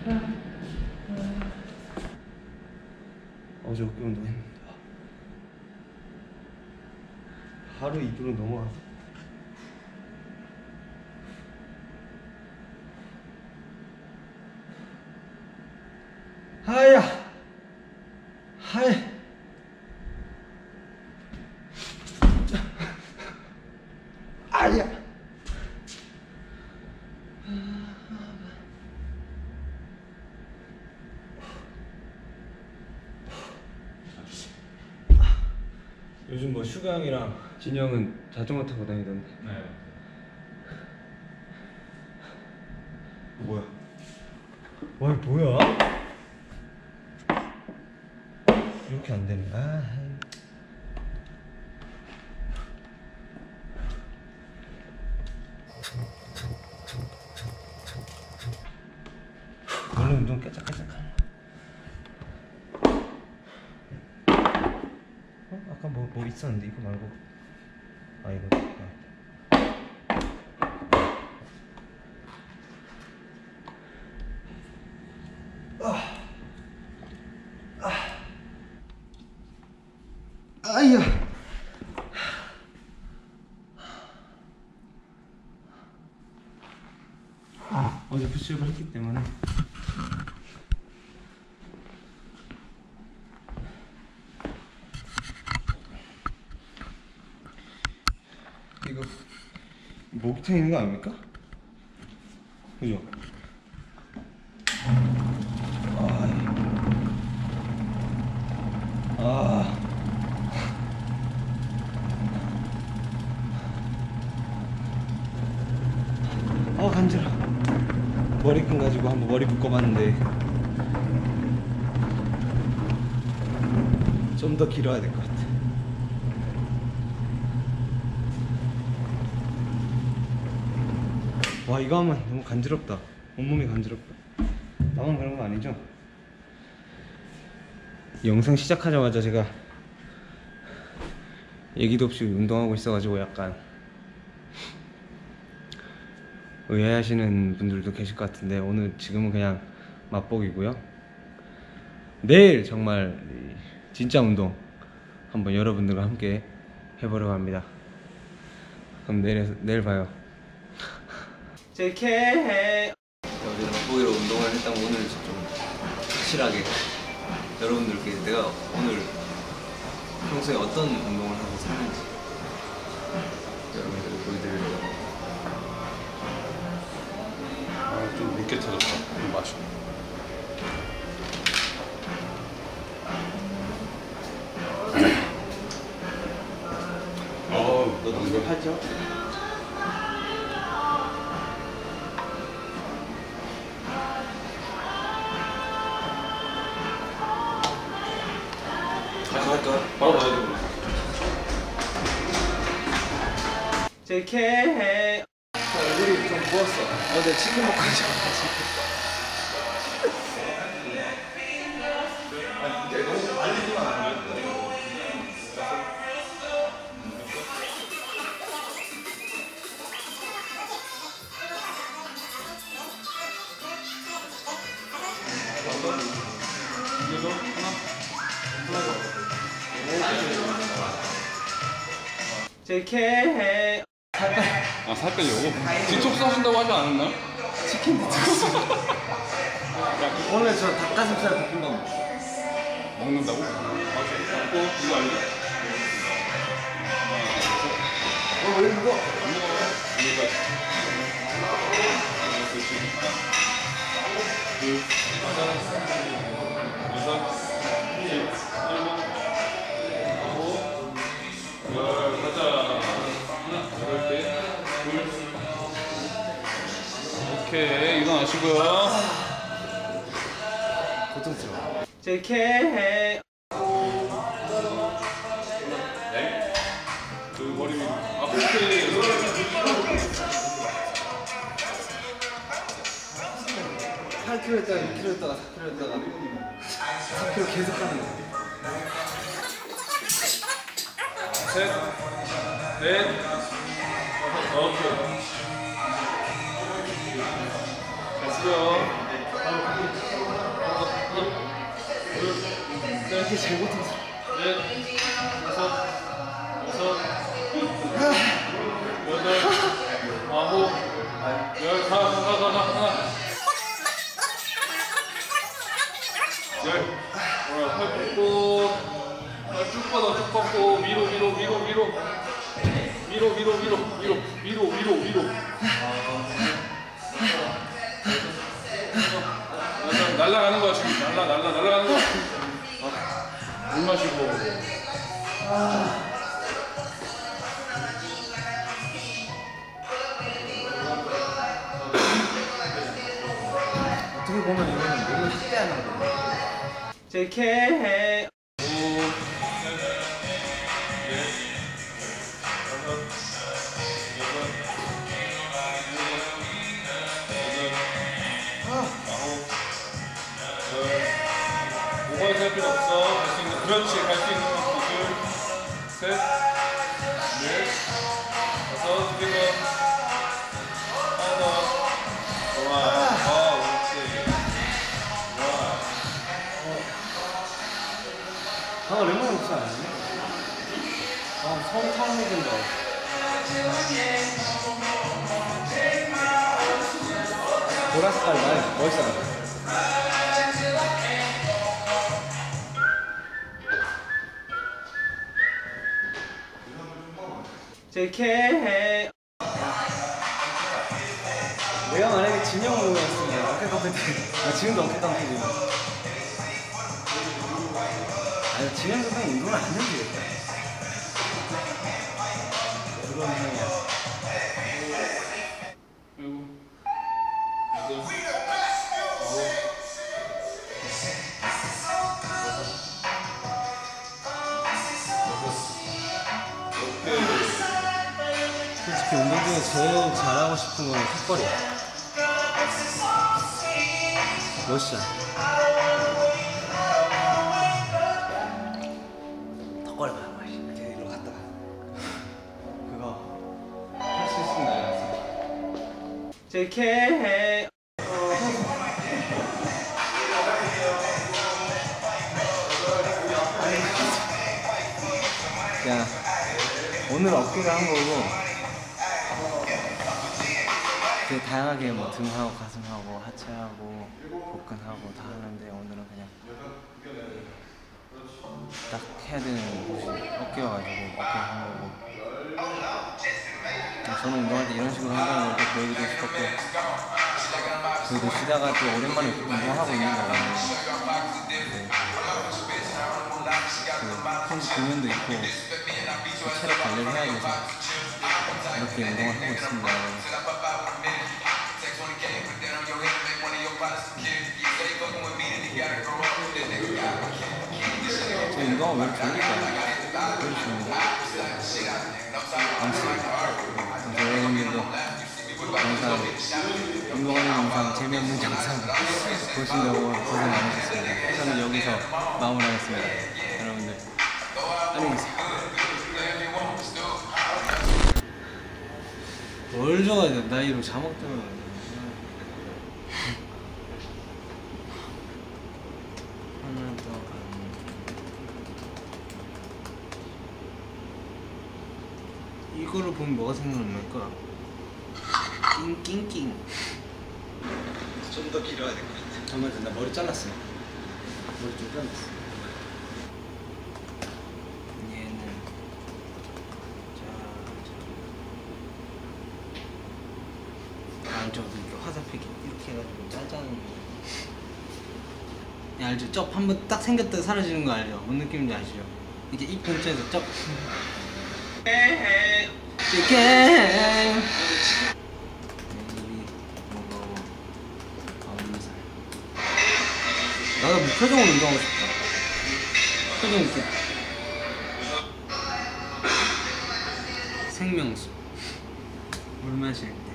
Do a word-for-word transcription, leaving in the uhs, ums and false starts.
어제 어깨 운동했는데 하루 이 킬로 넘어가서 하야 하이 아야 요즘 뭐 슈가 형이랑 진이 형은 자전거 타고 다니던데. 네. 뭐야? 와 이거 뭐야? 이렇게 안 되네. 아. 오늘 운동 깨짝깨짝하네. 어? 아까 뭐, 뭐 있었는데 이거 말고. 아 이거. 아. 아. 아이야. 아, 어제 푸시업을 했기 때문에 이거 목탕 있는 거 아닙니까? 그죠? 아, 아 간지러. 머리끈 가지고 한번 머리 묶어봤는데 좀 더 길어야 될 것 같아. 와 이거 하면 너무 간지럽다. 온몸이 간지럽다. 나만 그런 거 아니죠? 영상 시작하자마자 제가 얘기도 없이 운동하고 있어가지고 약간 의아해하시는 분들도 계실 것 같은데 오늘 지금은 그냥 맛보기고요. 내일 정말 진짜 운동 한번 여러분들과 함께 해보려고 합니다. 그럼 내일, 내일 봐요. 제이케이 어제 맛보기로 운동을 했다면 오늘 좀 확실하게 여러분들께 내가 오늘 평소에 어떤 운동을 하고 사는지 여러분들을 보여드리려고. 아, 좀 묽게 터졌다. 좀 마셔. 어, 너도 이거 하죠? 바로 가야 되구나. 제이케이 얼굴이 좀 부었어. 어제 치킨 먹고 있어. 제이케이 아, 살 빼려고? 디톡스 하신다고 하지 않았나요? 치킨 디톡스. 오늘 저 닭가슴살 볶음밥 먹는다고? 먹고 이거 알지? 어, 왜 이거? 안 먹어. 여기까지. 하나, 둘, 여섯, 칠, 일곱, 아홉, 열, 가자. 여덟 개, 둘. 오케이, 일어나시고요. 고통스러워. 제이케이 네? 그 머리 위로. 아, 그렇게. 팔 킬로그램 했다가 육 킬로그램 했다가 사 킬로그램 했다가 사 킬로그램 계속 하는 거. 셋, 넷, 다섯, 오케이. 잘 쓰죠. 이렇게 제일 못해서. 넷, 다섯, 여섯, 여덟, 아홉, 열, 가, 가, 가, 가, 가. 열, 어, 팔 뻗고, 팔쭉 뻗어, 쭉 뻗고, 위로, 위로, 위로, 위로, 위로, 위로, 위로, 위로, 위로, 위로, 위로. 날라가는 거야 지금. 날라, 날라, 날라가는 거야. 물 마시고. 어떻게 보면 이거는 몸을 확대하는 거예요. 제이케이. 오버해서 할 필요 없어. 갈 수 있는, 그렇지. 갈 수 있는 거. 둘, 셋, 넷, 다섯, 두 개 더. 하나 더. 좋아. 어, 그렇지. 좋아. 방금 랩만 없지 않았니? 아, 서울 타는 된다. 보라 색깔 날 멋있어. 제이케이. 내가 만약에 진영으로였으면 어깨 깡패지. 나 지금도 어깨 깡패지. 아니 진영 선생 운동을 안 해도 되겠다. 그런 형이야. 그리고 여덟, 아홉, 솔직히 운동 중에 제일 잘하고 싶은 건 턱걸이야. 러시아. 턱걸이 봐야 맛이. 이렇게 이리로 갔다가 그거 할 수 있으면 날렸어. 제이케이. 야, 오늘 어깨가 한 거고. 되게 다양하게 뭐 등하고 가슴하고 하체하고 복근하고 다 하는데 오늘은 그냥 딱 해야 되는 곳이 어깨여가지고 어깨 한 거고. 저는 운동할 때 이런 식으로 한다는 걸 또 보여드리고 싶었고, 그리고 쉬다가 또 오랜만에 운동하고 있는 거거든요. 네. 그 평소 공연도 있고 또 체력 관리를 해야 돼서 이렇게 운동을 하고 있습니다. 저 운동하면 왜 이렇게 좋을까요? 왜 이렇게 좋은데? 아무튼 여러분들도 영상, 운동하는 영상, 재미없는 영상 보시려고 고생 많으셨습니다. 저는 여기서 마무리하겠습니다. 여러분들 안녕히 계세요. 뭘 적어야 돼? 나 이름 자막 때문에. 하나 더. 이거를 보면 뭐가 생각날까? 낑낑낑. 좀 더 길어야 될 것 같아. 잠깐만, 나 머리 잘랐어. 머리 좀 잘랐어. 얘는 자, 안쪽으로 이렇게 화살표기 이렇게 해가지고 짜잔. 야, 알죠? 쩝 한번 딱 생겼다가 사라지는 거 알죠? 뭔 느낌인지 아시죠? 이게 입 근처에서 쩝. 이렇게. 나도 무표정으로 운동하고 싶다. 표정 있게. 생명수. 물 마실.